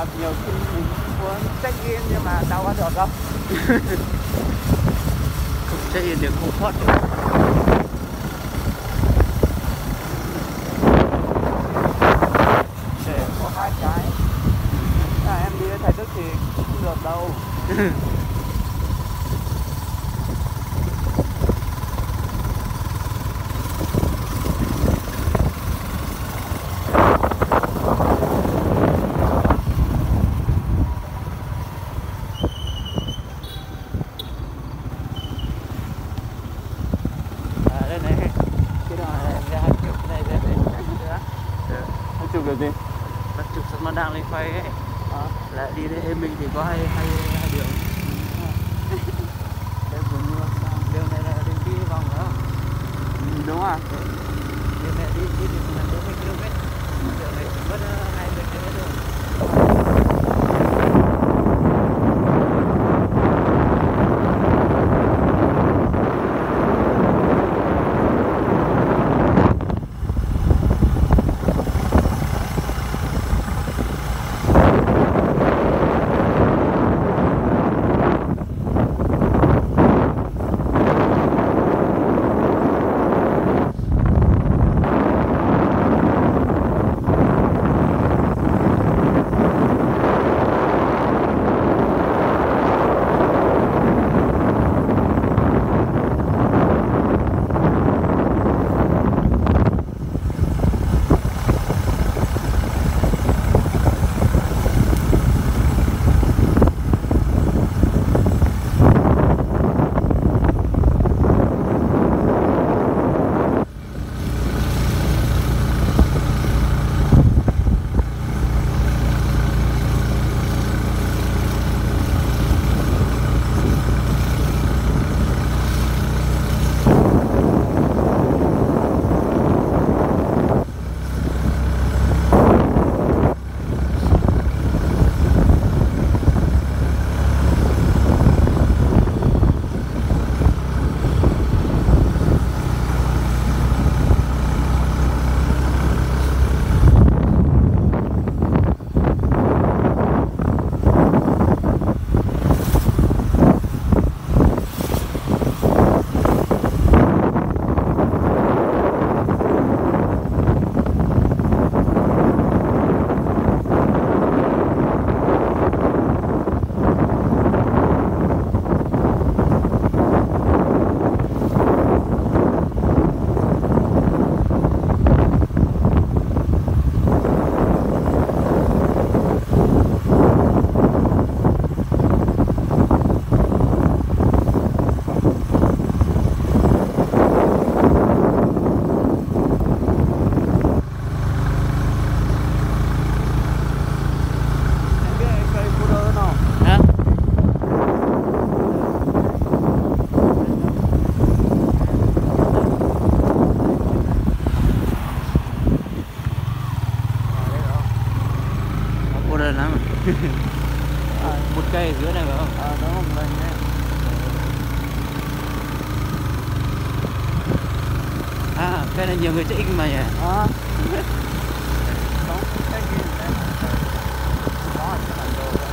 nhiều khi mình muốn check in nhưng mà đâu có được đâu. Không check in được, không thoát được. Để có hai cái. Em đi với thầy Đức thì không được đâu. Đây này, cái đó này ra chụp cái này đây. Anh chụp được gì? Bắt chụp xong nó đang lên quay ấy. Lại đi đây mình thì có hai đường. Đường này là đường đi vòng đó. Đúng à? Đường này đi được là 40 km. Đường này chỉ mất 20 km thôi. Một cây ở dưới này phải không? Đó một lần đấy. Cây này nhiều người check in mà nhỉ? Đó, check in đấy. Đó là cái bản đồ đó.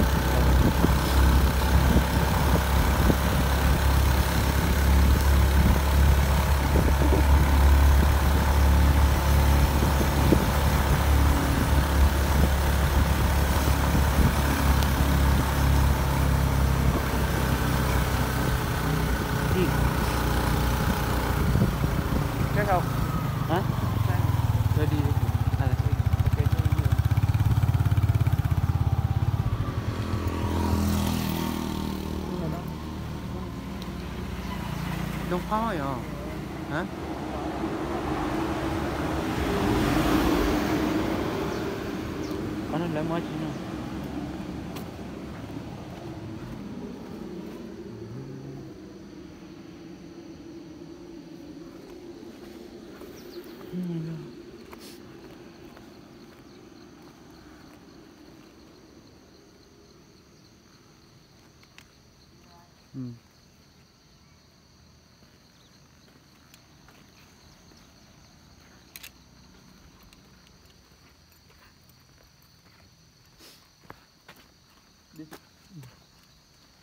Check không? Hả? Tôi đi. Ok, tôi đi. Đông khó rồi. Hả? Có nên lấy mới chứ nào?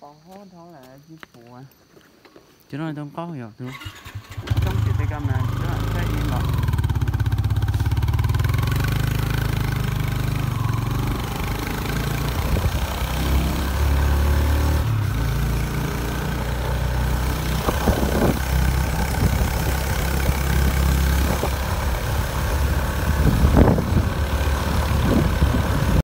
có hôn thôi là dịch vụ à. Chứ nói không có hiểu đúng